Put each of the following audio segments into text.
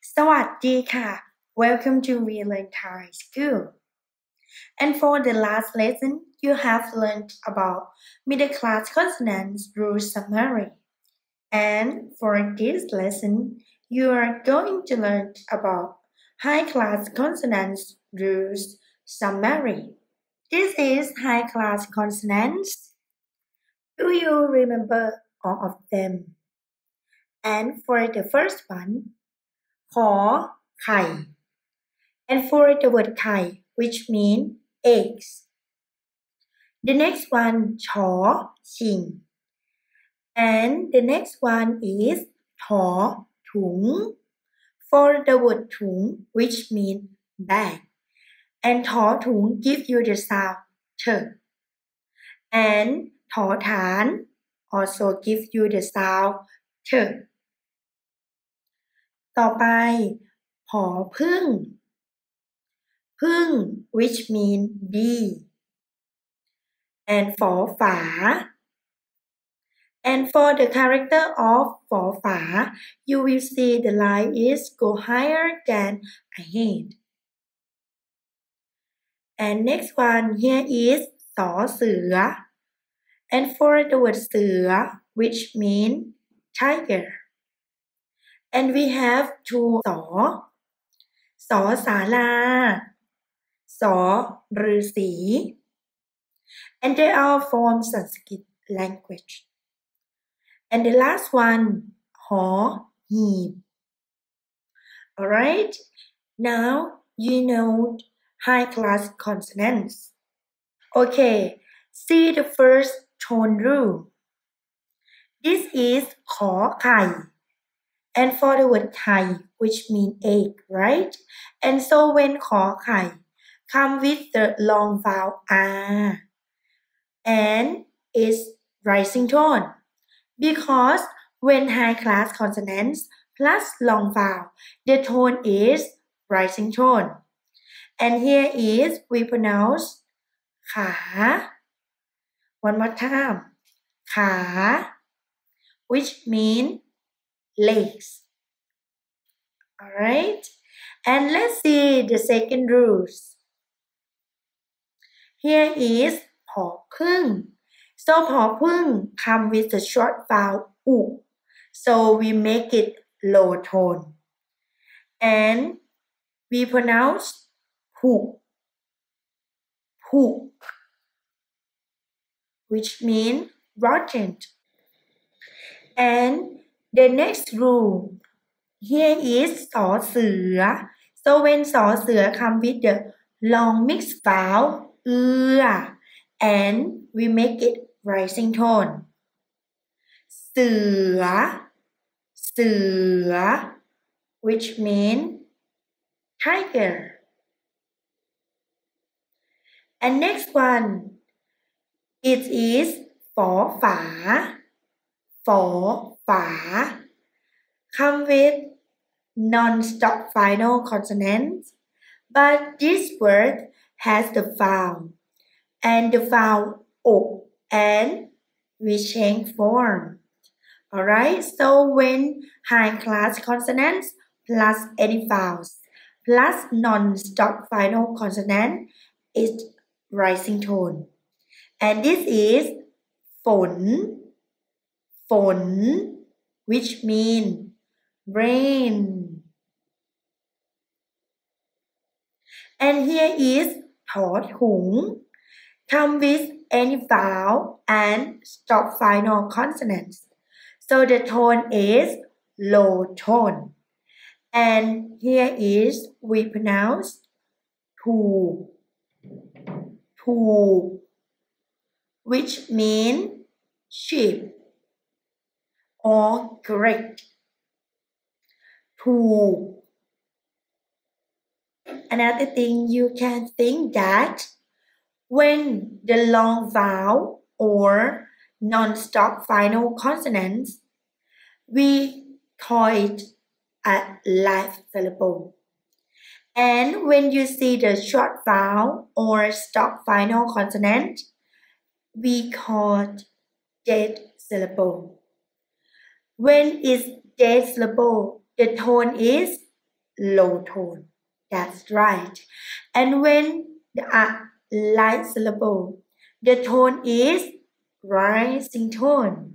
สวัสดีค่ะ Welcome to We Learn Thai School. And for the last lesson, you have learned about middle class consonants rule summary. And for this lesson, you are going to learn about high class consonants rules summary. This is high class consonants. Do you remember all of them? And for the first one, ขอไข่ and for the word ไข่ which mean eggs. The next one ชอชิง and the next one is ถอถุง for the word ถุง which mean bag. And ถอถุง give you the sound th. And ถอฐาน also give you the sound th. ต่อไปผอพึ่ง พึ่ง which mean bee. And ฝอฝา and for the character of ฝอฝา you will see the line is go higher than a head. And next one here is สอเสือ and for the word เสือ which mean tiger. And we have two สอ สอศาลา สอฤาษี and they all form Sanskrit language. And the last one หอหีบ Alright, now you know high class consonants. Okay, see the first tone rule. This is ขอไข่ and for the word ไข่ which mean egg, right? And so when ขอไข่ come with the long vowel R and is rising tone. Because when high class consonants plus long vowel, the tone is rising tone. And here is we pronounce ขา one more time ขา which mean legs. Alright, and let's see the second rules. Here is ผอพึ่ง so ผอพึ่ง come with the short vowel u, so we make it low tone. And we pronounce ผูก which mean rotten. And the next rule here is สอเสือ so when สอเสือ come with the long mixed vowel เอือ and we make it rising tone. เสือ เสือ which mean tiger. And next one, it is ฝอฝา ฝอฝา come with non-stop final consonants, but this word has the vowel and the vowel o, and we change form. Alright, so when high class consonants plus any vowels plus non-stop final consonant is rising tone. And this is ฝน ฝน which mean rain. And here is ถอถุง come with any vowel and stop final consonants. So the tone is low tone. And here is we pronounce ถูก ถูก which mean sheep or correct. ถูก Another thing you can think that when the long vowel or non-stop final consonants, we call it a live syllable. And when you see the short vowel or stop final consonant, we call it dead syllable. When it's dead syllable, the tone is low tone. That's right. And when the light syllable, the tone is rising tone.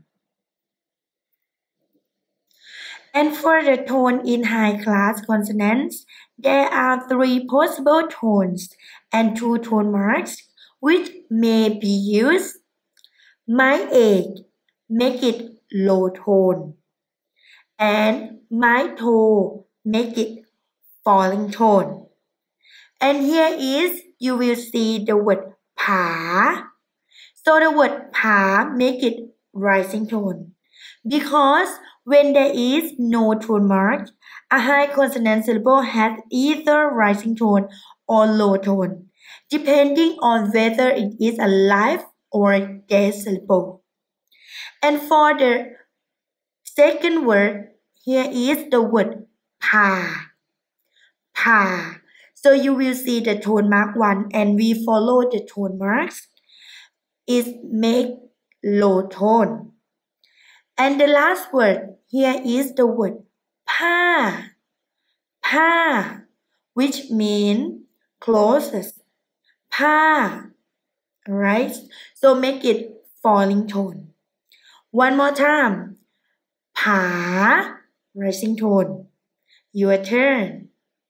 And for the tone in high class consonants, there are three possible tones and two tone marks which may be used. My egg, make it low tone. And my toe, make it falling tone. And here is, you will see the word pa. So the word pa, make it rising tone. Because when there is no tone mark, a high consonant syllable has either rising tone or low tone, depending on whether it is a live or a dead syllable. And for the second word, here is the word pa. Pa. So you will see the tone mark 1 and we follow the tone marks. It make low tone. And the last word, here is the word pa. Pa, which means closest. Pa. Alright? So make it falling tone. One more time. Pa, rising tone. Your turn.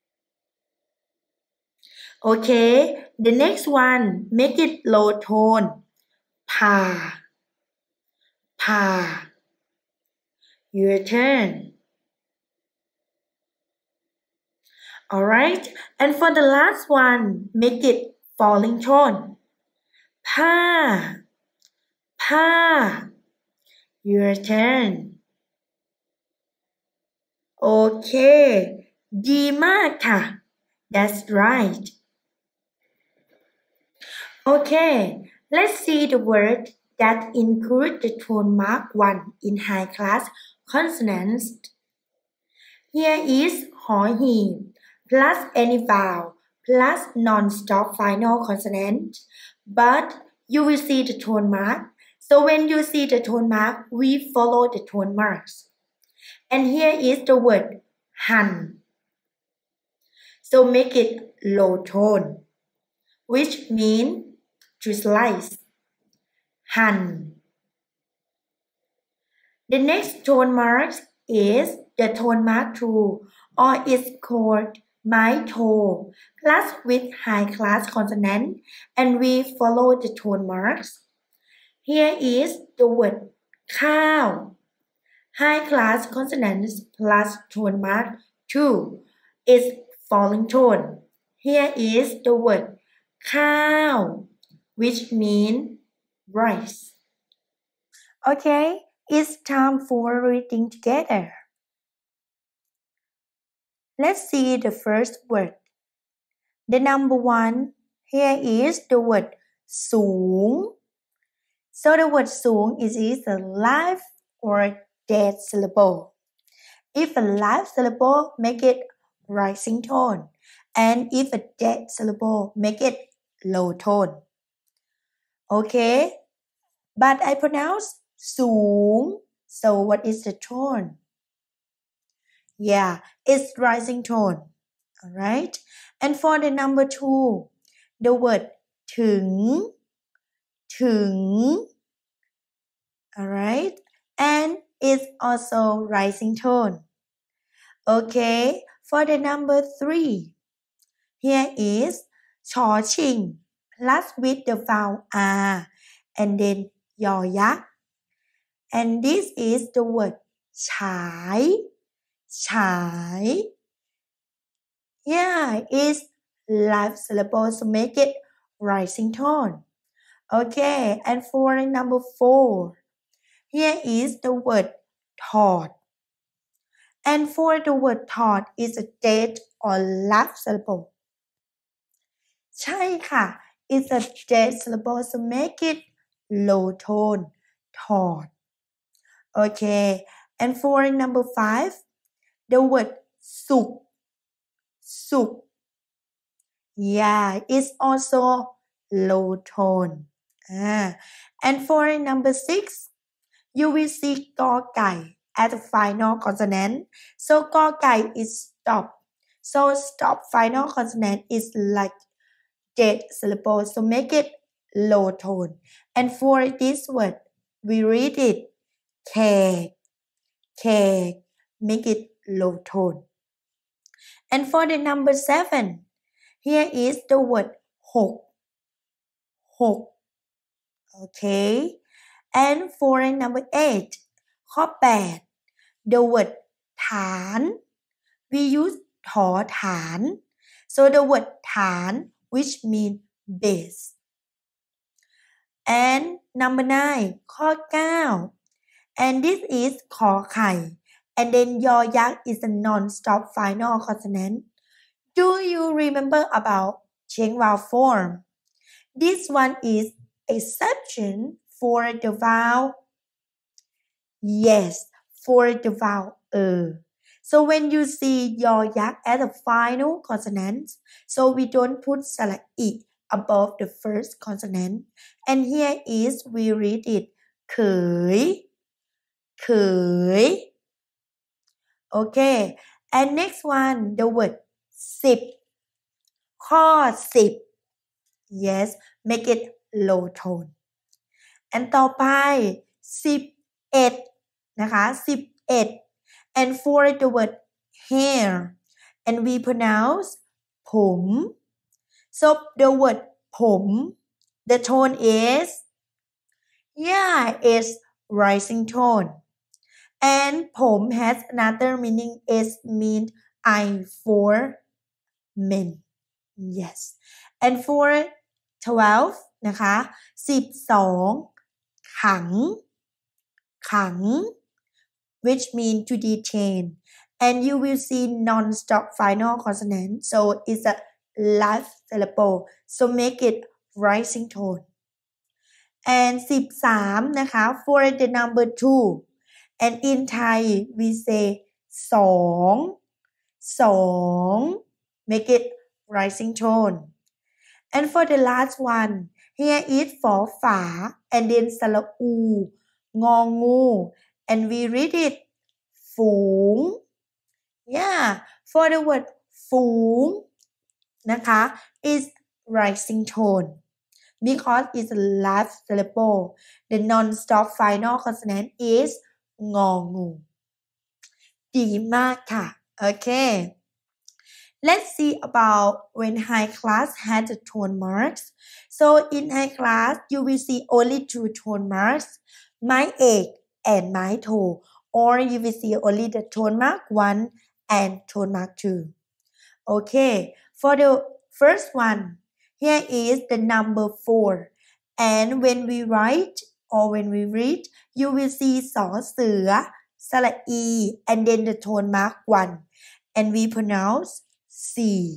Okay, the next one, make it low tone. Pa. Pa. Your turn. Alright, and for the last one, make it falling tone. Pa. Pa. Your turn. Okay, ดีมากค่ะ That's right. Okay, let's see the word that include the tone mark 1 in high class consonants. Here is หอหีบ plus any vowel plus non-stop final consonant. But you will see the tone mark. So when you see the tone mark, we follow the tone marks. And here is the word หั่น So make it low tone, which means to slice. หั่น The next tone mark is the tone mark 2, or it's called ไม้โท plus with high class consonant, and we follow the tone marks. Here is the word ข้าว High class consonants plus tone mark 2 is falling tone. Here is the word ข้าว which means rice. Okay, it's time for reading together. Let's see the first word. The number 1, here is the word สูง So the word สูงis either live or dead syllable. If a live syllable, make it rising tone. And if a dead syllable, make it low tone. Okay, but I pronounce สูง. So what is the tone? Yeah, it's rising tone. Alright, and for the number 2, the word ถึง ถึง. Alright, and it's also rising tone. Okay, for the number 3, here is ชอชิง plus with the vowel R and then ยอยักษ์ and this is the word ฉาย ฉาย Yeah, it's live syllable, so make it rising tone. Okay, and for number 4, here is the word ถอด And for the word ถอด is a dead or live syllable. ใช่ค่ะ it's a dead syllable, so make it low tone. ถอด Okay, and for number 5, the word สุก สุก Yeah, it's also low tone. And for number 6, you will see กอไก่ as a final consonant. So กอไก่ is stop. So stop final consonant is like dead syllable, so make it low tone. And for this word, we read it cake, cake, make it low tone. And for the number 7, here is the word hok, hok. Okay. And for number 8, ข้อ 8, the word ฐาน we use ถอฐาน so the word ฐาน which mean base. And number 9, ข้อ 9, and this is ขอไข่ and then ยอยักษ์ is a non-stop final consonant. Do you remember about เชียง vowel form? This one is exception for the vowel. Yes, for the vowel So when you see ยอยักษ์ as a final consonant, so we don't put สระอิ above the first consonant. And here is we read it เขย เขย Okay, and next one, the word 10, ข้อ 10. Yes, make it low tone. And ต่อไป 11 นะคะ 11. And for the word hair, and we pronounce ผม so the word ผม the tone is rising tone. And ผม has another meaning, is mean I for men. Yes. And for 12 นะคะ 12 ขัง ขัง which mean to detain. And you will see non-stop final consonant, so it's a last syllable, so make it rising tone. And 13 นะคะ for the number 2, and in Thai we say 2, 2, make it rising tone. And for the last one, here is ฝอฝา and then สระอู งองู and we read it ฝูง for the word ฝูง นะคะ is rising tone because it's the last syllable. The non-stop final consonant is งองู ดีมากค่ะ Okay. Let's see about when high class had the tone marks. So in high class, you will see only 2 tone marks, ไม้เอก and ไม้โท or you will see only the tone mark 1 and tone mark 2. Okay, for the first one, here is the number 4. And when we write or when we read, you will see สอเสือ สระอี and then the tone mark 1. And we pronounce C.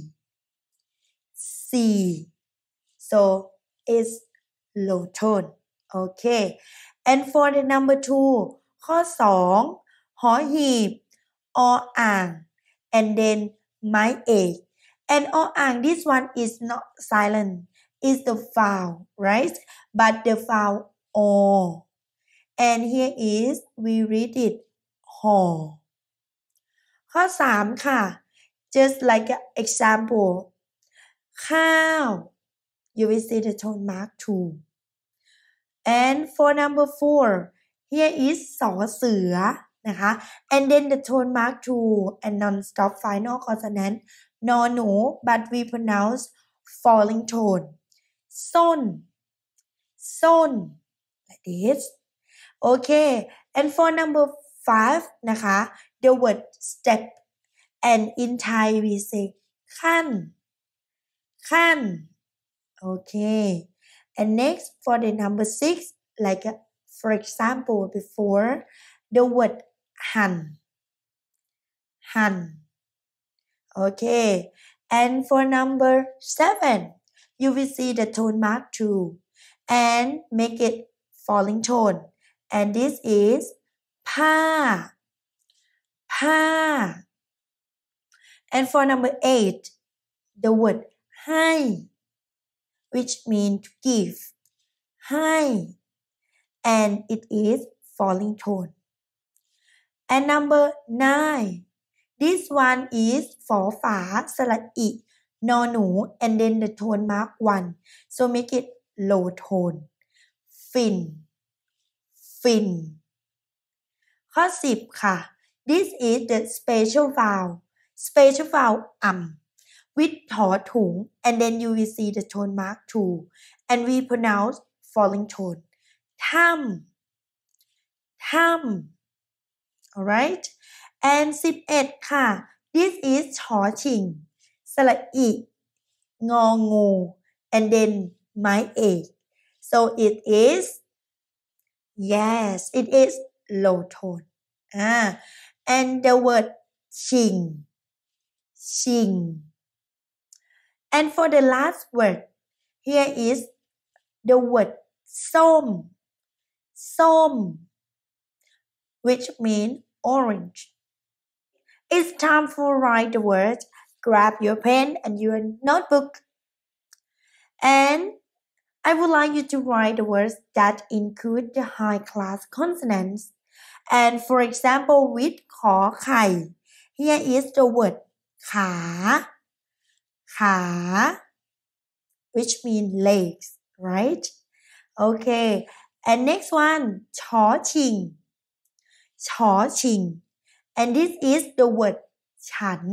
C. So it's low tone. Okay. And for the number 2, ข้อ 2, หอหีบ ออ่าง and then ไม้เอก and ออ่าง this one is not silent, it's the vowel, right? But the vowel o. And here is we read it หอ ข้อ 3 ค่ะ just like an example ข้าว you will see the tone mark 2. And for number 4, here is สอเสือ นะคะ and then the tone mark 2 and non-stop final consonant นอหนู but we pronounce falling tone ส้น ส้น like this. Okay, and for number 5 นะคะ the word step, and in Thai we say ขั้น ขั้น Okay, and next for the number 6, like for example before, the word หั่น หั่น Okay, and for number 7, you will see the tone mark 2 and make it falling tone, and this is ผ้า ผ้า and for number 8, the word ให้ which means to give, ให้ and it is falling tone. And number 9, This one is ฝอฝาสระอินอหนู and then the tone mark 1 so make it low tone fin fin ข้อ 10 ค่ะ This is the special vowel with ถอถุง and then you will see the tone mark 2 and we pronounce falling tone ถ้ำ alright and 11 ค่ะ This is ชอชิงสระอิงองู and then ไม้เอก so it is low tone and the word ชิง and for the last word here is the word ส้ม which means orange. It's time to write the words. Grab your pen and your notebook. And I would like you to write the words that include the high class consonants. And for example, with ขอไข่ here is the word ขา which means legs, right? Okay, and next one ชอชิง and this is the word ฉัน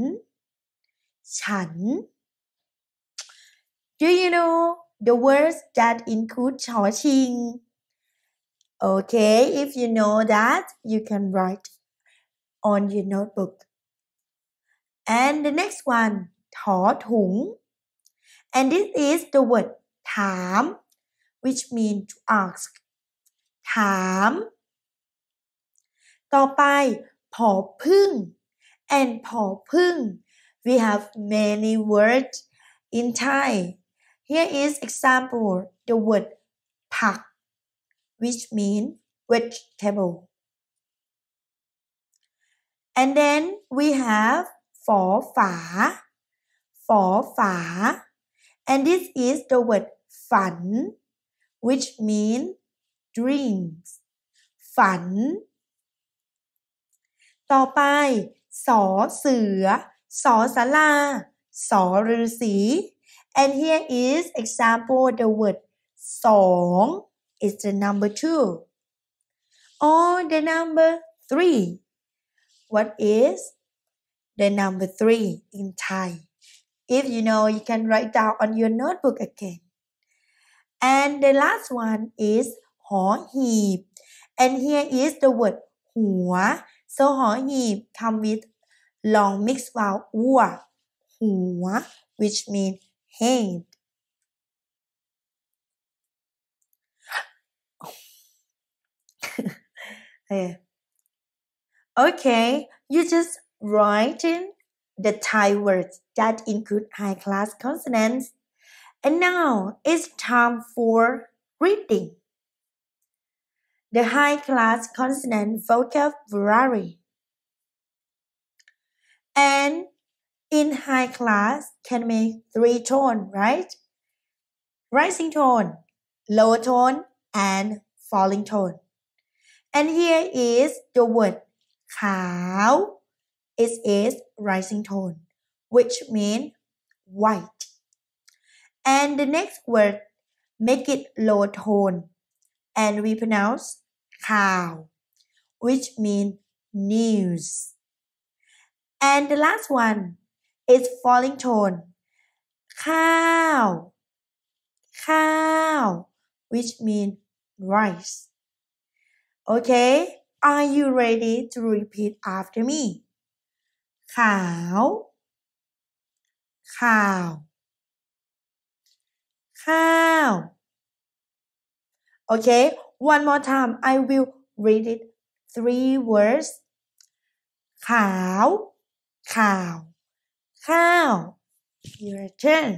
Do you know the words that include ชอชิง Okay, if you know that, you can write on your notebook. And the next one ถอถุง and this is the word ถาม which means to ask ถามต่อไปผอพึ่ง and ผอพึ่ง we have many words in Thai. Here is example the word ผัก which means vegetable. And then we have ฝอฝา and this is the word ฝัน which means dreams ฝันต่อไปสอเสือสอศาลาสอฤาษี and here is example the word สอง is the number 2 or the number 3 what is the number 3 in Thai if you know you can write down on your notebook again and the last one is หอหีบ and here is the word หัวSo หอหีบ come with long mixed vowel อัวหัว which means head. Okay, you just write in the Thai words that include high class consonants. And now it's time for reading. The high class consonant vocabulary. And in high class can make 3 tones, right? Rising tone, lower tone, and falling tone. And here is the word ขาว It is rising tone, which means white. And the next word, make it low tone, and we pronounce ข่าว which means news. And the last one is falling tone, ข้าว which means rice. Okay, are you ready to repeat after me? ขาว ข้าว Okay, one more time. I will read it 3 words. ขาว ข้าว Your turn.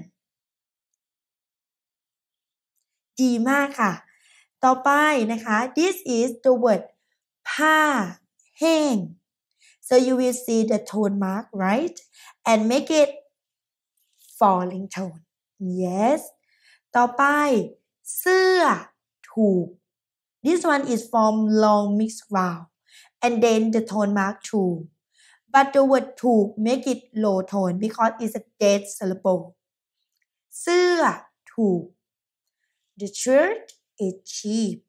ดีมากค่ะต่อไปนะคะ This is the word ผ้าแห้ง So you will see the tone mark, right? And make it falling tone. Yes. ต่อไปเสื้อถูก This one is from long mixed vowel. And then the tone mark 2. but the word ถูก make it low tone because it's a dead syllable เสื้อถูก the shirt is cheap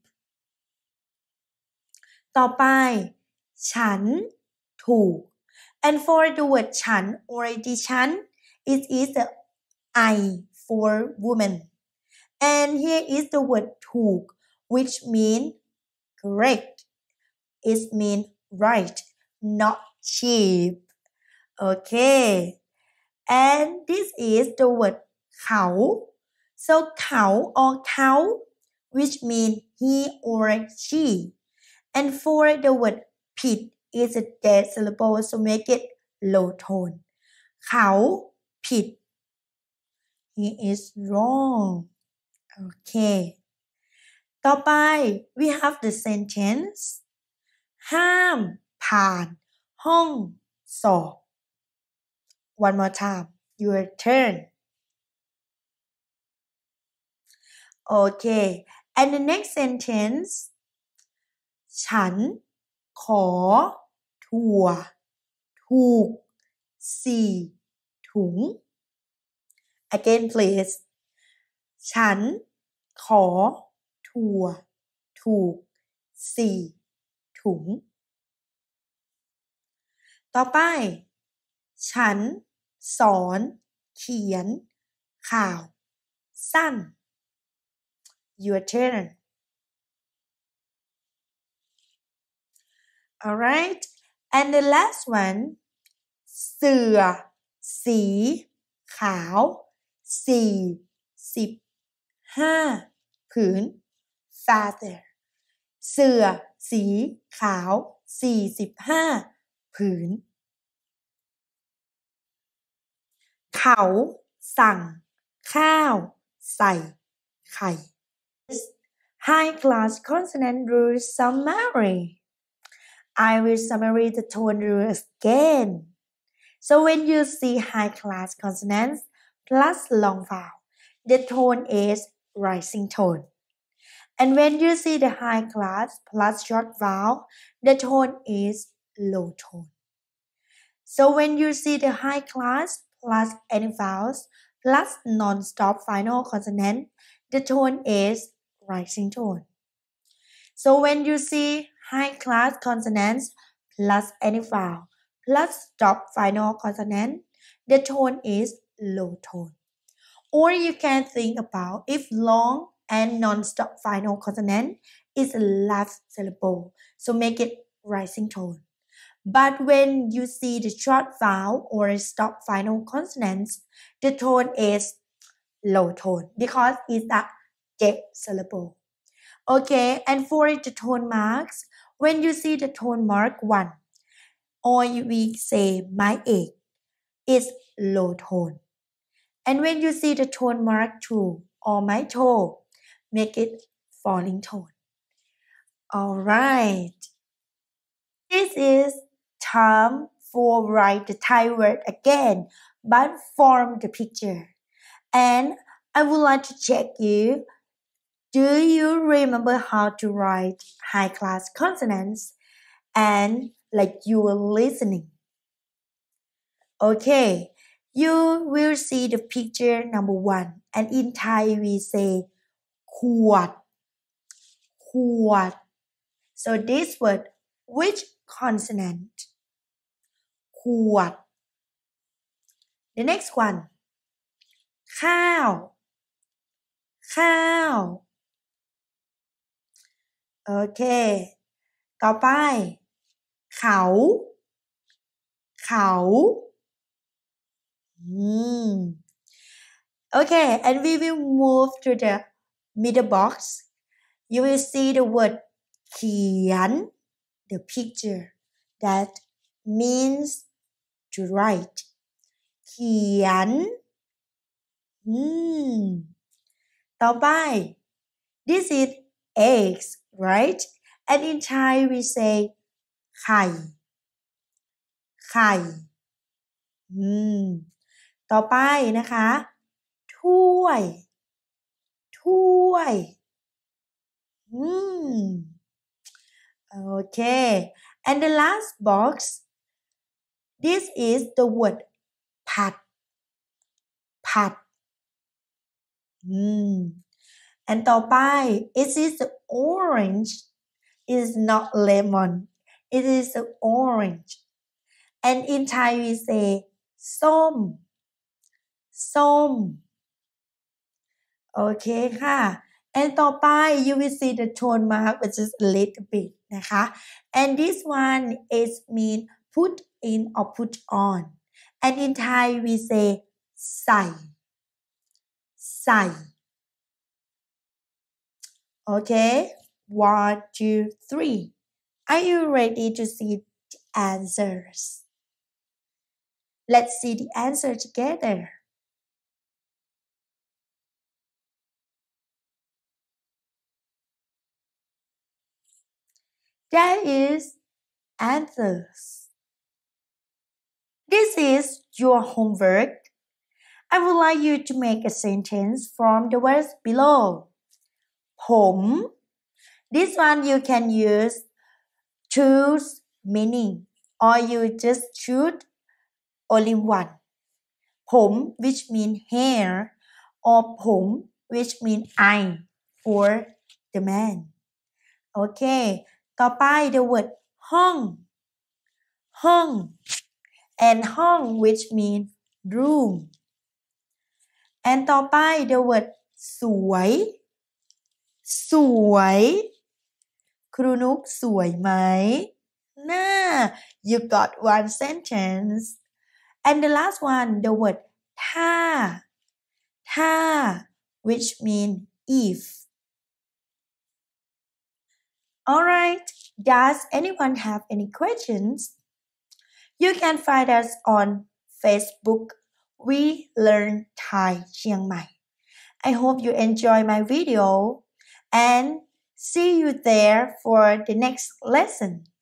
ต่อไปฉันถูก and for the word ฉัน or ดิฉัน it is the I for woman and here is the word ถูก which mean correct it mean right not cheap okay and this is the word เขา so เขา or เขา which mean he or she and for the word ผิด is a dead syllable so make it low tone เขาผิด he is wrong okay ต่อไป we have the sentence ห้ามผ่านห้องสอบ one more time your turn okay and the next sentence ฉันขอถั่วถูก4 ถุง again please ฉันขอถั่วถูก4 ถุง ต่อไปฉันสอนเขียนข่าวสั้น your turn alright and the last one เสื่อสีขาว45 ผืน father เสื่อสีขาว45 ผืน เขาสั่งข้าวใส่ไข่ High class consonant rule summary I will summarize the tone rules again so when you see high class consonants plus long vowel the tone is rising tone and when you see the high class plus short vowel the tone is low tone so when you see the high class plus any vowels plus non-stop final consonant the tone is rising tone so when you see high class consonants plus any vowel plus stop final consonant the tone is low tone or you can think about if long and non-stop final consonant is a last syllable so make it rising tone but when you see the short vowel or stop final consonants the tone is low tone because it's a dead syllable okay and for the tone marks when you see the tone mark 1 or we say ไม้เอก is low tone and when you see the tone mark 2 or ไม้โท make it falling tone alright this is time for write the Thai word again but form the picture and I would like to check you do you remember how to write high class consonants and like you were listening okay you will see the picture number 1 and in Thai we say ขวด so this word which consonant ขวด the next one ข้าว okay ต่อไปเขา okay and we will move to the middle box you will see the word เขียน the picture that means to write เขียน ต่อไป this is eggs right and in Thai we say ไข่ ต่อไปนะคะถ้วย okay and the last box This is the word ผัด ผัด and ต่อไป it is the orange. It is not lemon. It is the orange. And in Thai we say ส้ม ส้ม โอเคค่ะ and ต่อไป you will see the tone mark which is a little bit นะคะ and this one is mean put in or put on. And in Thai we say ใส่ ใส่ okay 1 2 3 are you ready to see the answers? Let's see the answer together. There is answers. This is your homework. I would like you to make a sentence from the words below. ผม This one you can use choose meaning or you just choose only one. ผม which mean hair or ผม which mean eye for the man. Okay. ต่อไป the word ห้อง ห้อง and ห้อง which mean room. and ต่อไป the word สวย สวย ครูนุกสวยไหม น่า you got one sentence. And the last one, the word ถ้า ถ้า which mean if. Alright, does anyone have any questions? You can find us on Facebook. We Learn Thai Chiang Mai. I hope you enjoy my video and see you there for the next lesson.